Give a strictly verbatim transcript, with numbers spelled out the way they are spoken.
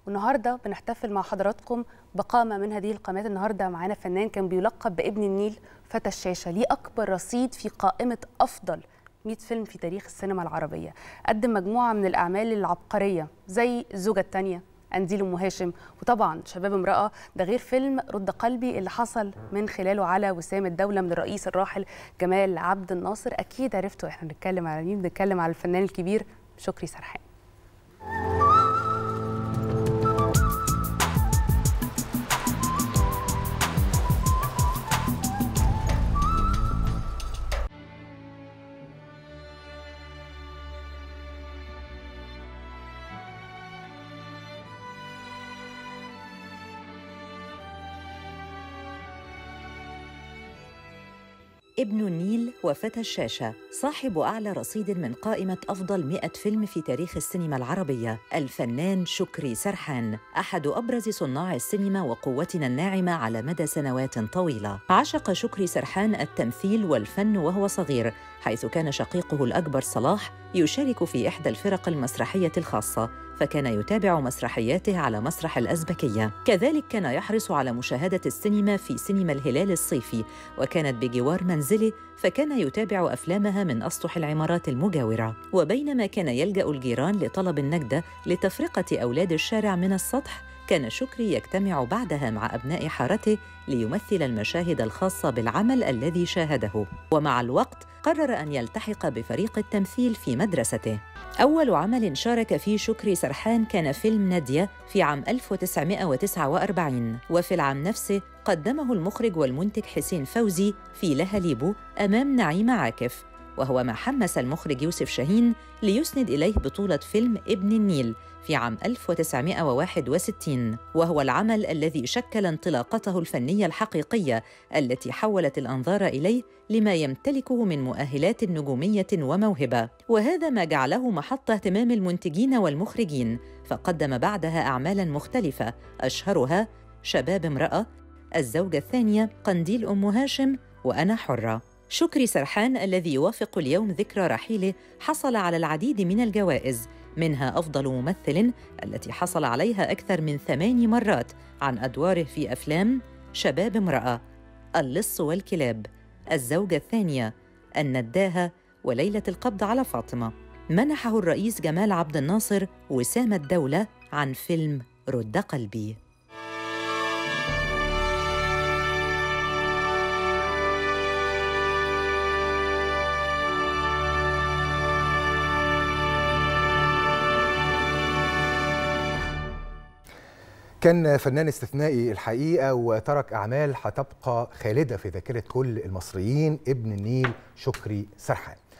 والنهارده بنحتفل مع حضراتكم بقامه من هذه القامات. النهارده معانا فنان كان بيلقب بابن النيل، فتى الشاشه، ليه اكبر رصيد في قائمه افضل مئة فيلم في تاريخ السينما العربيه. قدم مجموعه من الاعمال العبقريه زي الزوجه الثانيه، قنديل ام هاشم، وطبعا شباب امراه، ده غير فيلم رد قلبي اللي حصل من خلاله على وسام الدوله من الرئيس الراحل جمال عبد الناصر. اكيد عرفتوا احنا بنتكلم على مين، بنتكلم على الفنان الكبير شكري سرحان. ابن النيل وفتى الشاشة، صاحب أعلى رصيد من قائمة أفضل مئة فيلم في تاريخ السينما العربية، الفنان شكري سرحان، أحد أبرز صناع السينما وقوتنا الناعمة على مدى سنوات طويلة. عشق شكري سرحان التمثيل والفن وهو صغير، حيث كان شقيقه الأكبر صلاح يشارك في إحدى الفرق المسرحية الخاصة، فكان يتابع مسرحياته على مسرح الأزبكية. كذلك كان يحرص على مشاهدة السينما في سينما الهلال الصيفي، وكانت بجوار منزله، فكان يتابع أفلامها من أسطح العمارات المجاورة. وبينما كان يلجأ الجيران لطلب النجدة لتفرقة أولاد الشارع من السطح، كان شكري يجتمع بعدها مع أبناء حارته ليمثل المشاهد الخاصة بالعمل الذي شاهده. ومع الوقت قرر أن يلتحق بفريق التمثيل في مدرسته. أول عمل شارك فيه شكري سرحان كان فيلم نادية في عام ألف وتسعمائة وتسعة وأربعين، وفي العام نفسه قدمه المخرج والمنتج حسين فوزي في لهاليبو أمام نعيمة عاكف، وهو ما حمس المخرج يوسف شاهين ليسند إليه بطولة فيلم ابن النيل في عام ألف وتسعمائة وواحد وستين، وهو العمل الذي شكل انطلاقته الفنية الحقيقية التي حولت الأنظار إليه لما يمتلكه من مؤهلات نجومية وموهبة. وهذا ما جعله محط اهتمام المنتجين والمخرجين، فقدم بعدها أعمالاً مختلفة أشهرها شباب امرأة، الزوجة الثانية، قنديل أم هاشم، وأنا حرة. شكري سرحان الذي يوافق اليوم ذكرى رحيله حصل على العديد من الجوائز، منها أفضل ممثل التي حصل عليها أكثر من ثماني مرات عن أدواره في أفلام شباب امرأة، اللص والكلاب، الزوجة الثانية، النداهة، وليلة القبض على فاطمة. منحه الرئيس جمال عبد الناصر وسام الدولة عن فيلم رد قلبي. كان فنان استثنائي الحقيقة، وترك أعمال هتبقى خالدة في ذاكرة كل المصريين، ابن النيل شكري سرحان.